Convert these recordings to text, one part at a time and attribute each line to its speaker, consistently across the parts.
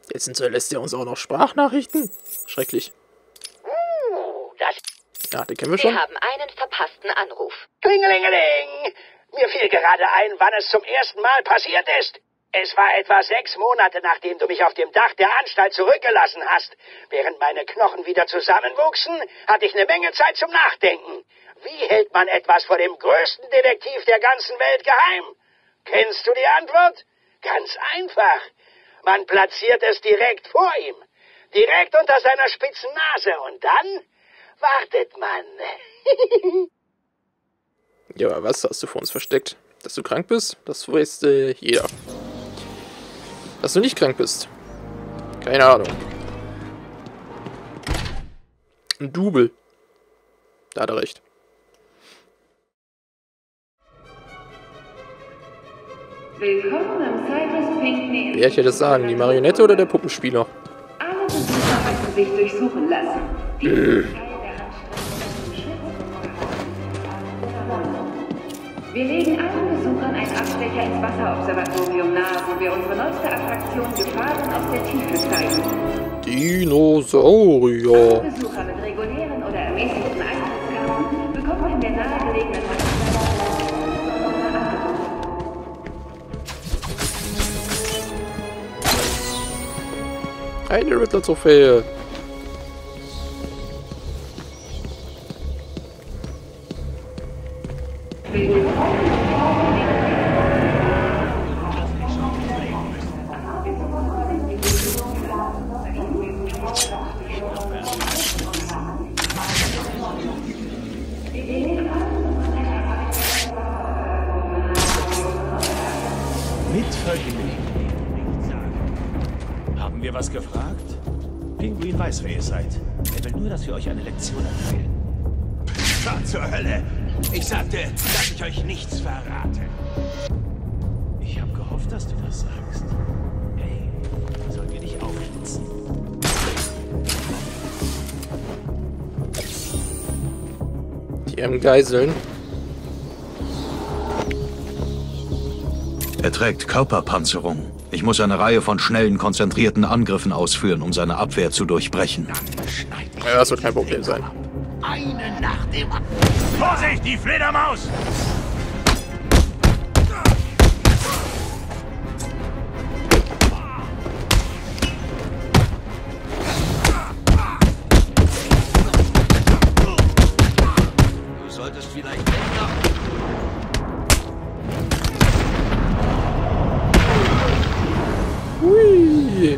Speaker 1: Jetzt hinterlässt er uns auch noch Sprachnachrichten. Schrecklich.
Speaker 2: Das...
Speaker 1: Ja, den kennen wir schon.
Speaker 3: Sie haben einen verpassten Anruf.
Speaker 2: Klingelingeling! Mir fiel gerade ein, wann es zum ersten Mal passiert ist. Es war etwa 6 Monate, nachdem du mich auf dem Dach der Anstalt zurückgelassen hast. Während meine Knochen wieder zusammenwuchsen, hatte ich eine Menge Zeit zum Nachdenken. Wie hält man etwas vor dem größten Detektiv der ganzen Welt geheim? Kennst du die Antwort? Ganz einfach. Man platziert es direkt vor ihm. Direkt unter seiner spitzen Nase. Und dann wartet man.
Speaker 1: Ja, aber was hast du vor uns versteckt? Dass du krank bist? Das weiß jeder. Dass du nicht krank bist? Keine Ahnung. Ein Double. Da hat er recht.
Speaker 4: Willkommen am Cypress Pinckney.
Speaker 1: Wer hätte das sagen? Die Marionette oder der Puppenspieler?
Speaker 4: Alle Besucher müssen sich durchsuchen lassen. Dies ist Teil der Anstrengung. Wir legen allen Besuchern einen Abstecher ins Wasserobservatorium nahe, wo wir unsere neueste Attraktion Gefahren aus der Tiefe zeigen.
Speaker 1: Dinosaurier.
Speaker 4: Besucher mit regulären oder ermäßigten Eintrittskarten bekommen in der nahegelegenen
Speaker 1: Eine Riddler-Trophäe.
Speaker 5: Mit Vergnügen. Haben wir was gefragt? Pinguin weiß, wer ihr seid. Er will nur, dass wir euch eine Lektion empfehlen.
Speaker 6: Fahr zur Hölle! Ich sagte, dass ich euch nichts verrate.
Speaker 5: Ich habe gehofft, dass du das sagst. Hey, sollen wir dich aufschlitzen?
Speaker 1: Die haben Geiseln.
Speaker 7: Er trägt Körperpanzerung. Ich muss eine Reihe von schnellen, konzentrierten Angriffen ausführen, um seine Abwehr zu durchbrechen.
Speaker 1: Ja, das wird kein Problem sein.
Speaker 6: Einen nach dem anderen. Vorsicht, die Fledermaus!
Speaker 7: Du solltest vielleicht...
Speaker 1: Hui.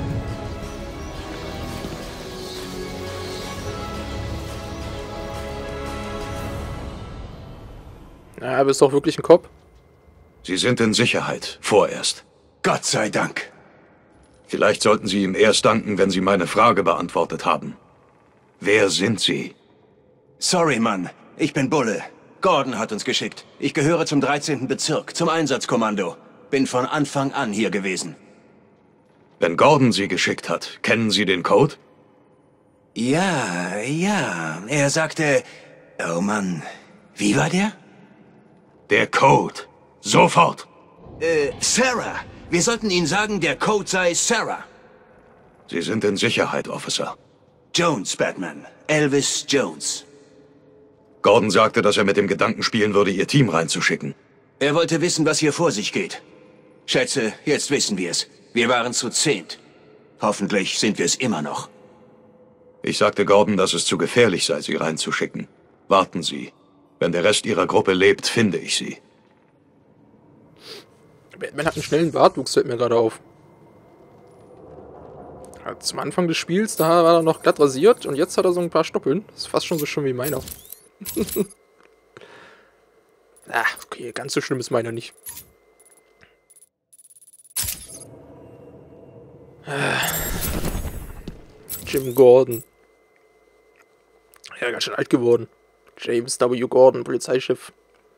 Speaker 1: Ja, bist doch wirklich ein Cop?
Speaker 7: Sie sind in Sicherheit. Vorerst.
Speaker 6: Gott sei Dank.
Speaker 7: Vielleicht sollten Sie ihm erst danken, wenn Sie meine Frage beantwortet haben. Wer sind Sie?
Speaker 6: Sorry, Mann. Ich bin Bulle. Gordon hat uns geschickt. Ich gehöre zum 13. Bezirk, zum Einsatzkommando. Bin von Anfang an hier gewesen.
Speaker 7: Wenn Gordon Sie geschickt hat, kennen Sie den Code?
Speaker 6: Ja. Er sagte... Oh Mann. Wie war der?
Speaker 7: Der Code. Sofort.
Speaker 6: Sarah. Wir sollten Ihnen sagen, der Code sei Sarah.
Speaker 7: Sie sind in Sicherheit, Officer.
Speaker 6: Jones, Batman. Elvis Jones.
Speaker 7: Gordon sagte, dass er mit dem Gedanken spielen würde, Ihr Team reinzuschicken.
Speaker 6: Er wollte wissen, was hier vor sich geht. Schätze, jetzt wissen wir es. Wir waren zu 10. Hoffentlich sind wir es immer noch.
Speaker 7: Ich sagte Gordon, dass es zu gefährlich sei, Sie reinzuschicken. Warten Sie. Wenn der Rest Ihrer Gruppe lebt, finde ich Sie.
Speaker 1: Batman hat einen schnellen Bartwuchs, fällt mir gerade auf. Ja, zum Anfang des Spiels, da war er noch glatt rasiert und jetzt hat er so ein paar Stoppeln. Das ist fast schon so schön wie meiner. Okay, ganz so schlimm ist meiner nicht. Jim Gordon. Ja, ganz schön alt geworden. James W. Gordon, Polizeichef.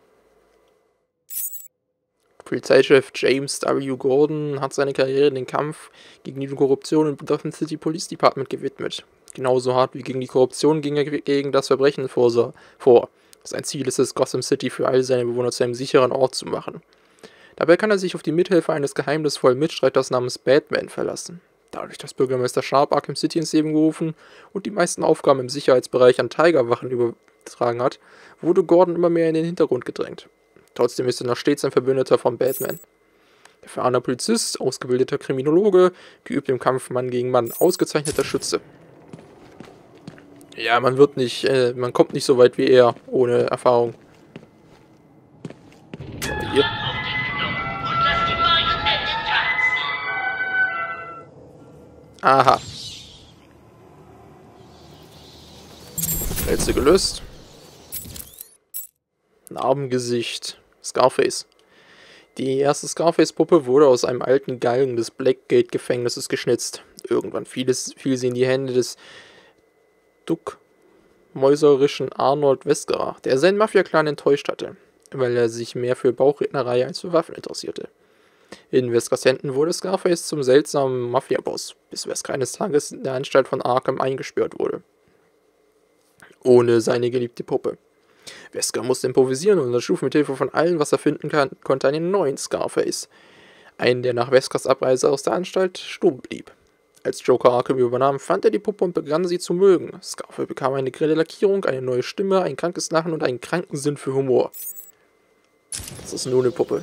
Speaker 1: Polizeichef James W. Gordon hat seine Karriere in den Kampf gegen die Korruption im Gotham City Police Department gewidmet. Genauso hart wie gegen die Korruption ging er gegen das Verbrechen vor. Sein Ziel ist es, Gotham City für all seine Bewohner zu einem sicheren Ort zu machen. Dabei kann er sich auf die Mithilfe eines geheimnisvollen Mitstreiters namens Batman verlassen. Dadurch, dass Bürgermeister Sharp Arkham City ins Leben gerufen und die meisten Aufgaben im Sicherheitsbereich an Tigerwachen übertragen hat, wurde Gordon immer mehr in den Hintergrund gedrängt. Trotzdem ist er noch stets ein Verbündeter von Batman. Erfahrener Polizist, ausgebildeter Kriminologe, geübt im Kampf Mann gegen Mann, ausgezeichneter Schütze. Ja, man kommt nicht so weit wie er, ohne Erfahrung. Hier. Aha. Rätsel gelöst. Narbengesicht. Scarface. Die erste Scarface-Puppe wurde aus einem alten Galgen des Blackgate-Gefängnisses geschnitzt. Irgendwann fiel sie in die Hände des duckmäuserischen Arnold Wesker, der seinen Mafia-Clan enttäuscht hatte, weil er sich mehr für Bauchrednerei als für Waffen interessierte. In Weskers Händen wurde Scarface zum seltsamen Mafia-Boss, bis Wesker eines Tages in der Anstalt von Arkham eingesperrt wurde. Ohne seine geliebte Puppe. Wesker musste improvisieren und erschuf mit Hilfe von allem, was er finden konnte, einen neuen Scarface. Einen, der nach Weskers Abreise aus der Anstalt stumm blieb. Als Joker Arkham übernahm, fand er die Puppe und begann sie zu mögen. Scarface bekam eine grelle Lackierung, eine neue Stimme, ein krankes Lachen und einen kranken Sinn für Humor. Das ist nur eine Puppe.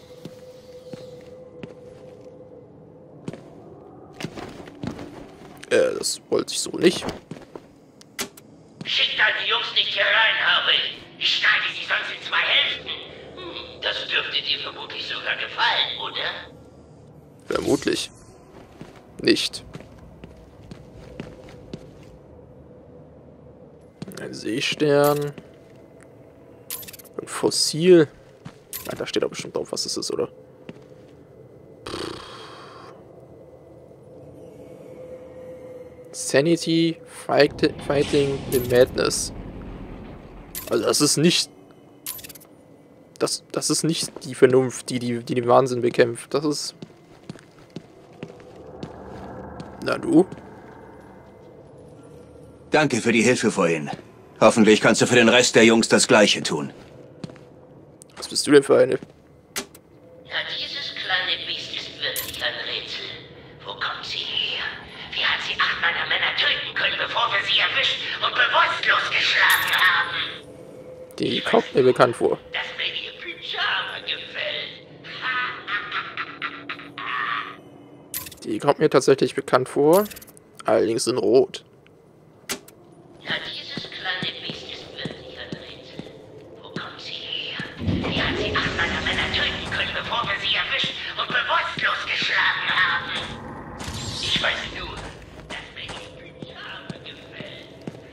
Speaker 1: Das wollte ich so nicht.
Speaker 2: Schickt halt die Jungs nicht hier rein, Harvey. Ich schneide sie sonst in 2 Hälften. Das dürfte dir vermutlich sogar gefallen, oder?
Speaker 1: Vermutlich. Nicht. Ein Seestern. Ein Fossil. Ja, da steht doch bestimmt drauf, was es ist, oder? Sanity Fighting the Madness. Also das ist nicht... Das ist nicht die Vernunft, die den Wahnsinn bekämpft. Das ist... Na du?
Speaker 6: Danke für die Hilfe vorhin. Hoffentlich kannst du für den Rest der Jungs das Gleiche tun.
Speaker 1: Was bist du denn für eine?
Speaker 2: Ja, dieses kleine Biest ist wirklich ein Rätsel. Wo kommt sie her? Wie hat sie 8 meiner Männer töten können, bevor wir sie erwischt und bewusstlos geschlagen haben?
Speaker 1: Die kommt mir bekannt vor.
Speaker 2: Dass mir ihr Pyjama gefällt.
Speaker 1: Die kommt mir tatsächlich bekannt vor. Allerdings in Rot.
Speaker 2: Ja, dieses kleine Biest ist wirklich ein Rätsel. Wo kommt sie her? Wie hat sie 8 meiner Männer töten können, bevor wir sie erwischt und bewusstlos geschlagen haben? Ich weiß nur, dass mir ihr Pyjama gefällt.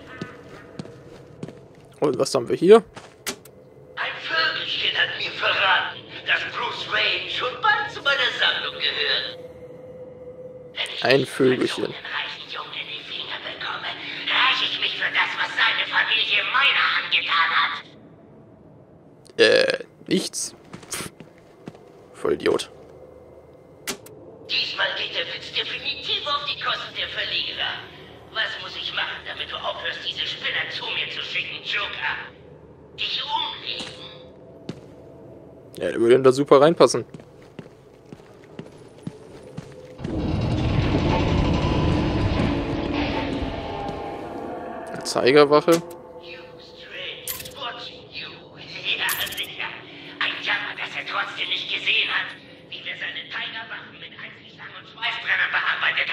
Speaker 1: Und was haben wir hier?
Speaker 2: Ein Vögelchen hat mir verraten, dass Bruce Wayne schon bald zu meiner Sammlung gehört. Wenn ich
Speaker 1: Ein Vögelchen.
Speaker 2: einen reichen Jungen in die Finger bekomme, räche ich mich für das, was seine Familie meiner angetan hat.
Speaker 1: Nichts. Pff. Vollidiot.
Speaker 2: Diesmal geht der Witz definitiv auf die Kosten der Verlierer. Was muss ich machen, damit du aufhörst, diese Spinner zu mir zu schicken, Joker? Dich umlegen?
Speaker 1: Ja, der würde da super reinpassen. Zeigerwache.
Speaker 2: You Strange is watching you. Ja, sicher. Ein Jammer, dass er trotzdem nicht gesehen hat, wie wir seine Tigerwaffen mit Eisenstangen und Schweißbrennern bearbeitet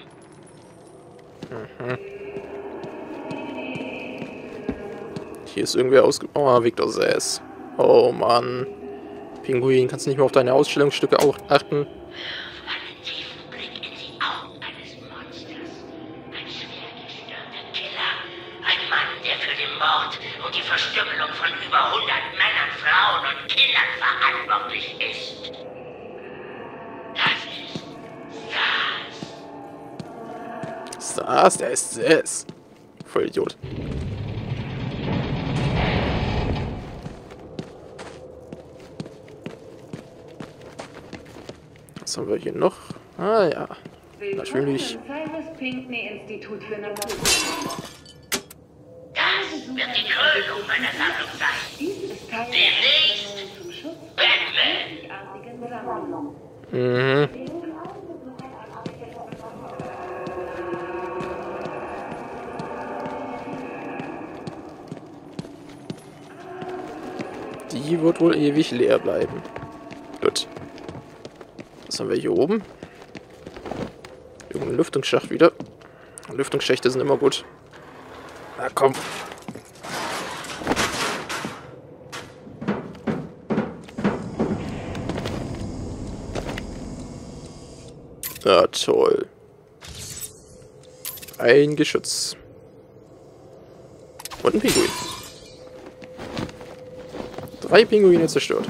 Speaker 2: haben.
Speaker 1: Hier ist irgendwer Oh, Victor Sass. Oh Mann. Pinguin, kannst du nicht mehr auf deine Ausstellungsstücke auch achten?
Speaker 2: Wirf einen tiefen Blick in die Augen eines Monsters. Ein schwergestörter Killer. Ein Mann, der für den Mord und die Verstümmelung von über 100 Männern, Frauen und Kindern verantwortlich ist. Das ist Sass.
Speaker 1: Sass, der ist Sass. Voll Idiot. Was haben wir hier noch? Ah ja, natürlich.
Speaker 4: Cyrus Pinckney-Institut für Naturwissenschaft.
Speaker 2: Das wird die Krönung meiner Sammlung sein.
Speaker 4: Dies ist Teil
Speaker 2: Demnächst
Speaker 4: zum Schutz
Speaker 2: Batman.
Speaker 4: der einzigartigen Sammlung.
Speaker 1: Mhm. Die wird wohl ewig leer bleiben. Gut. Was haben wir hier oben? Irgendein Lüftungsschacht wieder. Lüftungsschächte sind immer gut. Na komm. Ja, toll. Ein Geschütz. Und ein Pinguin. 3 Pinguine zerstört.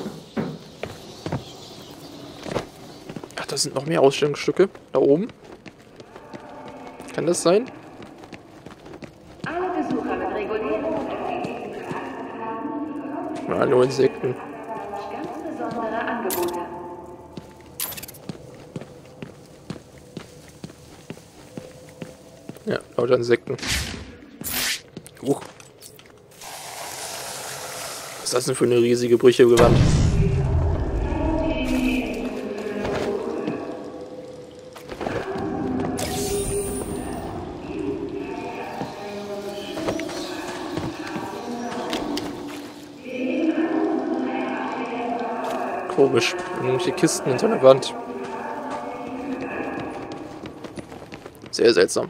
Speaker 1: Ach, da sind noch mehr Ausstellungsstücke. Da oben. Kann das sein?
Speaker 4: Alle Besucher mit Regulierung
Speaker 1: Ja, nur Insekten.
Speaker 4: ganz besondere Angebote.
Speaker 1: Ja, lauter Insekten. Was ist das denn für eine riesige Brüche Gewand? Komisch. Irgendwelche Kisten hinter der Wand. Sehr seltsam.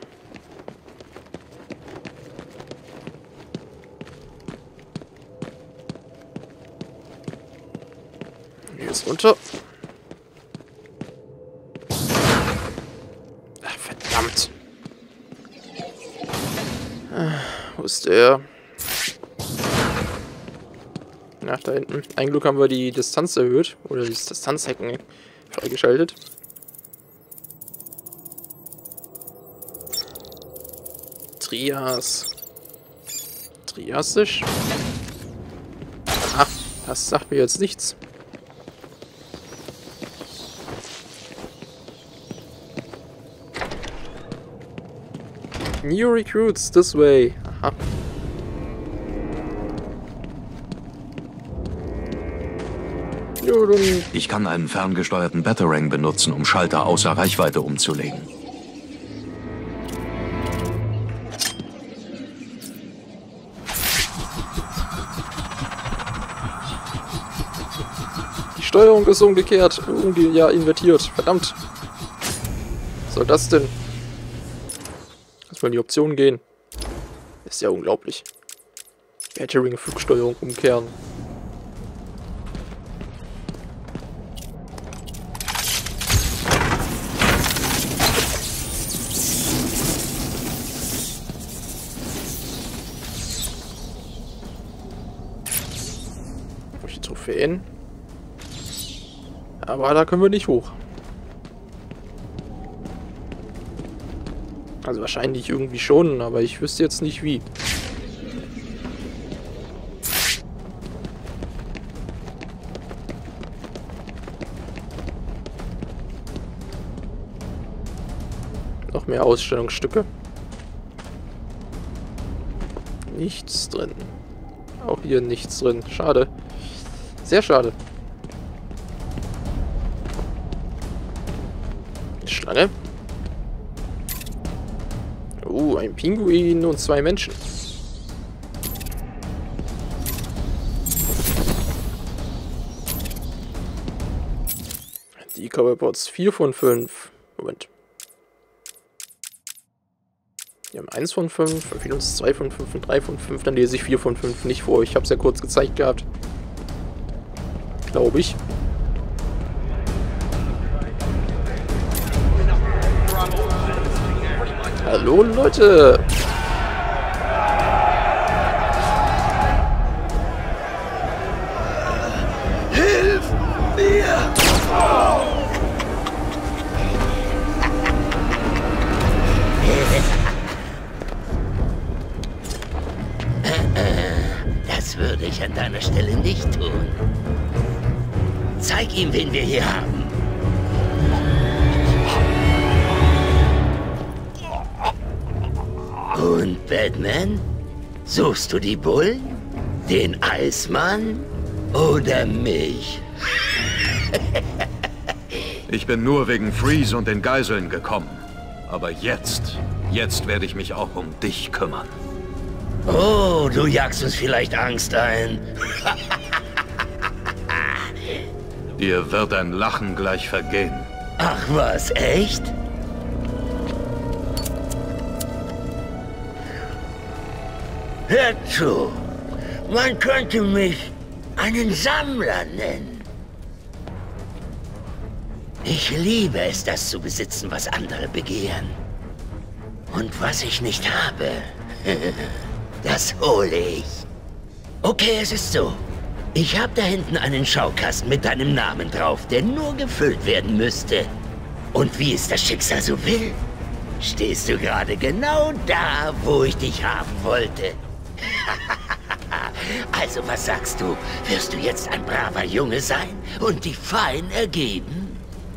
Speaker 1: Hier ist runter. Ach, verdammt. Wo ist der? Ach, da hinten. Ein Glück haben wir die Distanz erhöht. Oder das Distanzhacken freigeschaltet. Trias. Triassisch? Aha, das sagt mir jetzt nichts. New recruits this way. Aha.
Speaker 7: Ich kann einen ferngesteuerten Batarang benutzen, um Schalter außer Reichweite umzulegen.
Speaker 1: Die Steuerung ist umgekehrt. Irgendwie, ja, invertiert. Verdammt. Was soll das denn? Lass mal in die Optionen gehen. Ist ja unglaublich. Battering, Flugsteuerung umkehren. Trophäen. Aber da können wir nicht hoch. Also wahrscheinlich irgendwie schon, aber ich wüsste jetzt nicht wie. Noch mehr Ausstellungsstücke. Nichts drin. Auch hier nichts drin. Schade. Sehr schade. Schlange. Ein Pinguin und 2 Menschen. Die Coverbots 4 von 5. Moment. Wir haben 1 von 5, wir fehlen uns 2 von 5 und 3 von 5. Dann lese ich 4 von 5 nicht vor. Ich habe es ja kurz gezeigt gehabt. Glaube ich. Hallo Leute!
Speaker 6: Hilf mir!
Speaker 2: Das würde ich an deiner Stelle nicht tun. Zeig ihm, wen wir hier haben. Und Batman? Suchst du die Bullen? Den Eismann? Oder mich?
Speaker 7: Ich bin nur wegen Freeze und den Geiseln gekommen. Aber jetzt werde ich mich auch um dich kümmern.
Speaker 2: Oh, du jagst uns vielleicht Angst ein.
Speaker 7: Dir wird ein Lachen gleich vergehen.
Speaker 8: Ach was, echt? Hört zu, man könnte mich einen Sammler nennen. Ich liebe es, das zu besitzen, was andere begehren. Und was ich nicht habe, das hole ich. Okay, es ist so. Ich habe da hinten einen Schaukasten mit deinem Namen drauf, der nur gefüllt werden müsste. Und wie es das Schicksal so will, stehst du gerade genau da, wo ich dich haben wollte. Also, was sagst du? Wirst du jetzt ein braver Junge sein und dich fein ergeben?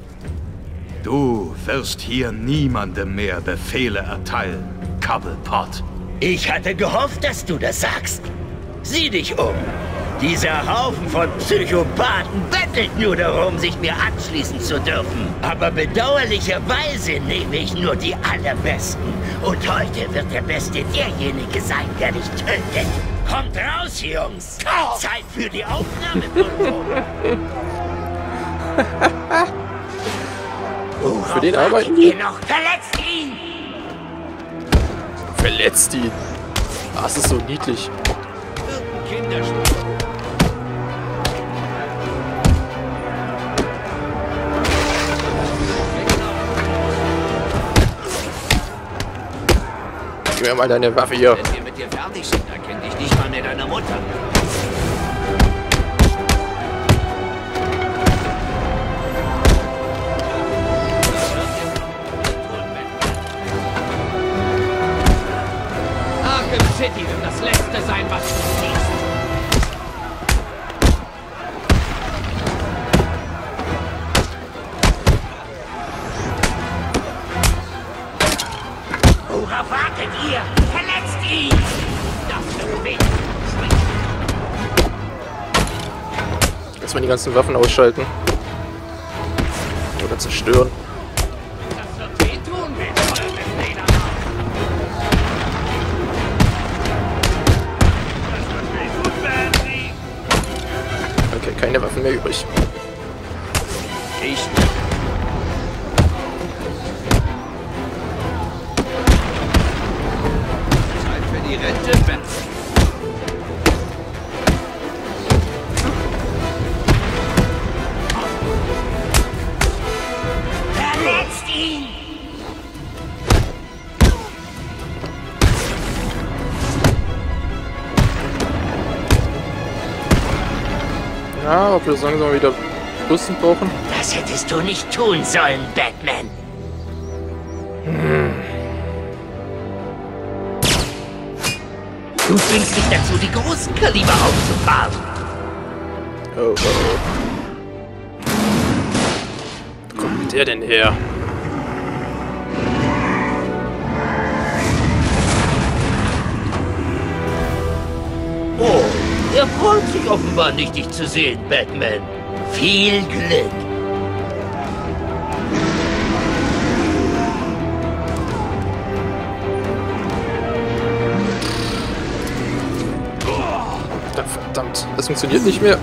Speaker 7: Du wirst hier niemandem mehr Befehle erteilen, Cobblepot.
Speaker 8: Ich hatte gehofft, dass du das sagst. Sieh dich um. Dieser Haufen von Psychopathen bettelt nur darum, sich mir anschließen zu dürfen. Aber bedauerlicherweise nehme ich nur die Allerbesten. Und heute wird der Beste derjenige sein, der dich tötet. Kommt raus, Jungs. Zeit für die Aufnahme.
Speaker 1: Für den arbeiten wir?
Speaker 8: Verletzt ihn!
Speaker 1: Verletzt ihn. Ah, es ist so niedlich. Gib mir mal deine Waffe hier.
Speaker 5: Wenn wir mit dir fertig sind, erkennt dich nicht mal mehr deine Mutter. Arkham City wird das Letzte sein, was du siehst.
Speaker 8: Worauf wartet ihr? Verletzt ihn! Das wird weh.
Speaker 1: Lass mal die ganzen Waffen ausschalten. Oder zerstören.
Speaker 5: Das wird wehtun, wenn voll mit Leder.
Speaker 1: Okay, keine Waffen mehr übrig.
Speaker 5: Ich Zeit für die Rente, Ben.
Speaker 8: Verletzt ihn!
Speaker 1: Ja, ob wir das langsam wieder Rüsten brauchen.
Speaker 8: Das hättest du nicht tun sollen, Batman. Du zwingst mich dazu, die großen Kaliber aufzufahren.
Speaker 1: Oh, oh, oh. Wo kommt der denn her?
Speaker 8: Oh, er freut sich offenbar nicht, dich zu sehen, Batman. Viel Glück.
Speaker 1: Verdammt, das funktioniert nicht mehr.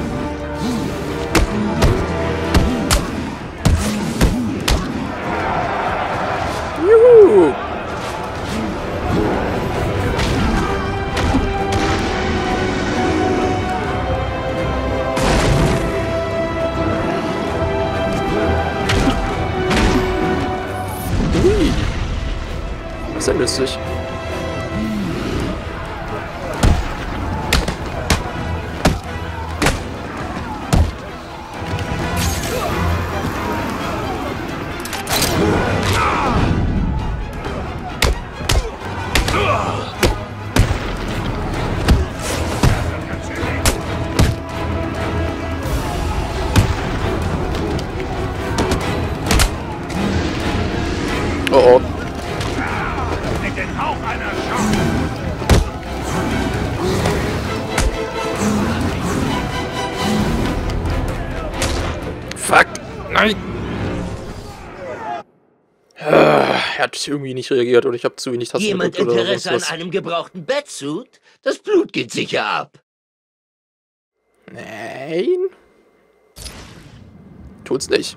Speaker 1: Juhu! Ui. Das ist ja lustig. Oh oh.
Speaker 5: Mit dem Hauch einer Chance.
Speaker 1: Fuck. Nein. Er hat irgendwie nicht reagiert oder ich habe zu wenig Tasten
Speaker 8: Jemand
Speaker 1: gedrückt oder
Speaker 8: Interesse
Speaker 1: sonst
Speaker 8: an
Speaker 1: was.
Speaker 8: einem gebrauchten Batsuit? Das Blut geht sicher ab.
Speaker 1: Nein. tut's nicht.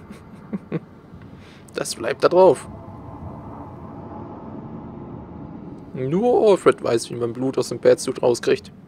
Speaker 1: Das bleibt da drauf. Nur Alfred weiß, wie man Blut aus dem Batsuit rauskriegt.